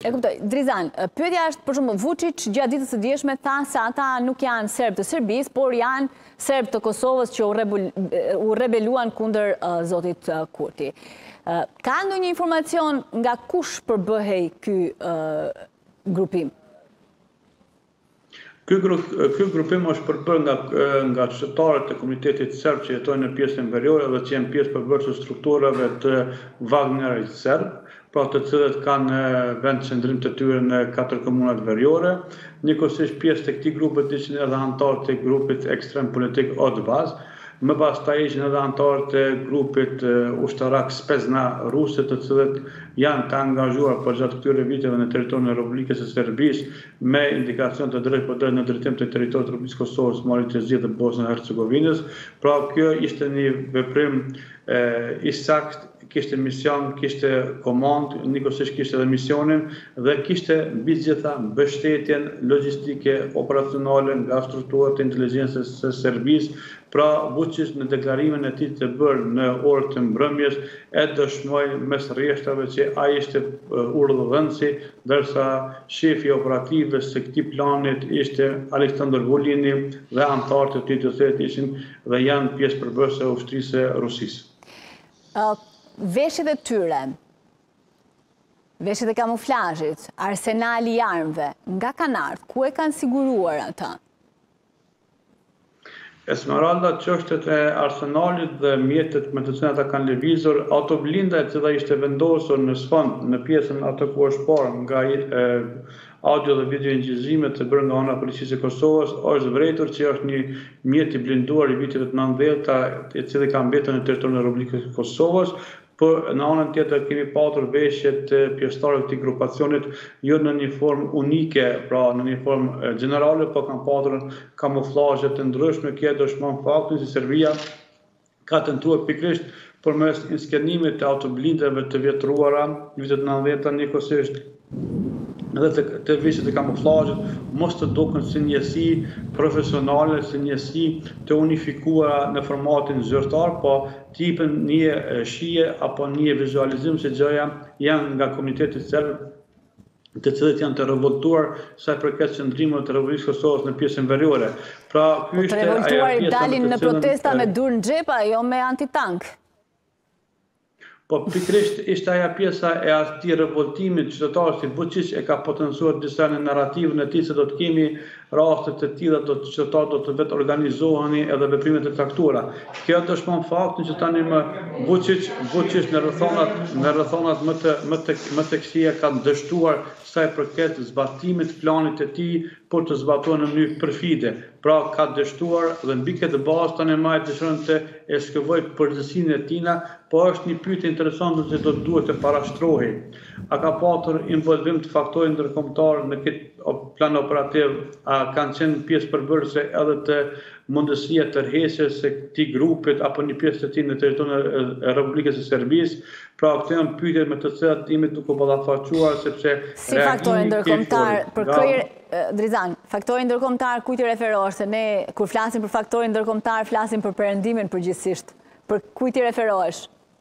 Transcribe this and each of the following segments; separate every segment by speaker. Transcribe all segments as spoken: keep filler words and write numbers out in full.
Speaker 1: E kuptoj, Drizan, pyetja është, për shumë, Vučić gjatë ditës së djeshme tha se ata nuk janë serb të Serbisë, por janë serb të Kosovës që u rebeluan kundër uh, zotit uh, Kurti. Uh, ka ndonjë informacion nga kush përbëhej ky uh, grupim?
Speaker 2: Ky grupim është përbërë nga, nga qytetarët e komunitetit serb që jetojnë në pjesën veriore dhe që janë pjesë përbërës të strukturave të Wagnerit serb, pra të cilët kanë vend qëndrim të tyre në katër komunat veriore. Njëkohësisht pjesë të këtij grupit ishin edhe anëtarë të grupit ekstrem politik Odbaz. Më pastaj ishin edhe anëtarë të grupit ushtarak Spezna ruse, të cilët janë të angazhuar për gjatë këtyre viteve në territorin e Republikës së Serbisë me indikacion të drejtë për drejtë në drejtim të territorit të Republikës Kosovës, Mauritë e Zi dhe Bosnjë e Hercegovinës. Pra kjo ishte një veprim e, i saktë, kishte mision, kishte komand, njëkohësisht kishte edhe misionin dhe kishte mbi të gjitha mbështetjen logjistike operacionale nga strukturat e inteligjencës së Serbisë. Pra Vučić në deklarimin e tij të bërë në orët të mbrëmjes e dëshmoi mes rreshtave që ai ishte urdhëdhënësi, ndërsa shefi operativ së këtij planit ishte Aleksandr Vulini dhe anëtarët e tij të cilët ishin dhe janë pjesë përbërëse e ushtrisë së Rusisë.
Speaker 1: Uh, veshjet e tyre, veshjet e kamuflazhit, arsenali i armëve, nga kanë ardhur, ku e kanë siguruar ata?
Speaker 2: Esmeralda, çështjet e arsenalit dhe mjetet me të cilat ata kanë lëvizur, autoblinda e cila ishte vendosur në sfond në pjesën atë ku është parë nga e, audio dhe video ingjizime të bërë nga ana e policisë së Kosovës, është vërejtur që është një mjet i blinduar i viteve të nëntëdhjetë, i cili ka mbetur në territorin e Republikës së Kosovës. Por në anën tjetër kemi patur veshjet të pjesëtarëve të këtij grupacionit jo në një formë unike, pra në një formë gjenerale, por kanë patur kamuflazhe të ndryshme. Kjo dëshmon faktin se Serbia ka tentuar pikërisht përmes inskenimit të autoblindave të vjetruara në vitet nëntëdhjetë, njëkohësisht edhe të, të veshjet e kamuflazhit mos të duken si njësi profesionale, si njësi të unifikuara në formatin zyrtar, po tipën një shije apo një vizualizim se gjëja janë nga komuniteti serb, të cilët janë të revoltuar sa i përket qëndrimit të Republikës Kosovës në pjesën veriore. Pra ky ishte ajo pjesa
Speaker 1: i dalin në protesta me dur në xhepa, jo me antitank.
Speaker 2: Po pikërisht ishte ajo pjesa e atij revoltimit qytetarë si Vučić e ka potencuar disa në narrativën e tij se do të kemi raste të tilla, do të qytetarët do të vetë organizoheni edhe veprime të caktuara. Kjo dëshmon faktin që tani më Vučić, Vučić në rrethonat në rrethonat më të më të më të këqija ka dështuar sa i përket zbatimit të planit të tij por të zbatuar në mënyrë perfide. Pra ka dështuar dhe mbi këtë bazë tani më dëshiron të eskuvoj përgjegjësinë e tina, po është një pyetje interesante që do të duhet të parashtrohej. A ka patur involvim të faktorit ndërkombëtar në këtë plan operativ, a kanë qenë pjesë përbërëse edhe të mundësia të rrhesjes së këtij grupit apo një pjesë të tij në territorin e Republikës së Serbisë? Pra këto janë pyetje me të cilat jemi duke ballafaqur sepse
Speaker 1: si faktori ndërkombëtar për kë Drizan, faktori ndërkombëtar kujt i referohesh? Se ne kur flasim për faktorin ndërkombëtar flasim për perëndimin përgjithsisht. Për kujt i referohesh?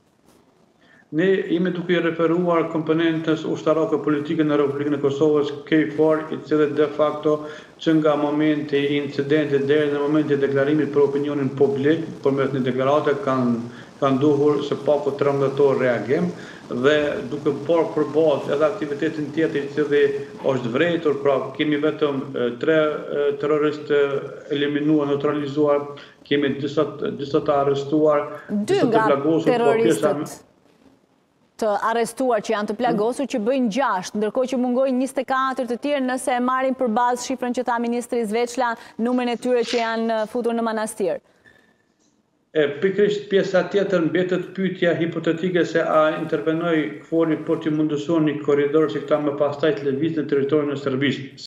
Speaker 2: Ne jemi duke i referuar komponentës ushtarake politike në Republikën e Kosovës, K F O R, i cili de facto që nga momenti i incidentit deri në momentin e deklarimit për opinionin publik, përmes një deklarate kanë kanë duhur së paku trembëdhjetë orë reagim dhe duke parë për bazë edhe aktivitetin tjetër i cili është vërejtur, pra kemi vetëm tre terroristë eliminuar, neutralizuar, kemi disa disa të arrestuar,
Speaker 1: dy nga terroristët të arrestuar që janë të plagosur që bëjnë gjashtë, ndërkohë që mungojnë njëzet e katër të tjerë nëse e marrin përballë shifrën që tha ministri Zveçla, numrin e tyre që janë futur në manastir.
Speaker 2: E pikërisht pjesa tjetër mbetet pyetja hipotetike se a intervenoi K F O R-i për të mundësuar një korridor që këta më pastaj të lëvizin në territorin e Serbisë.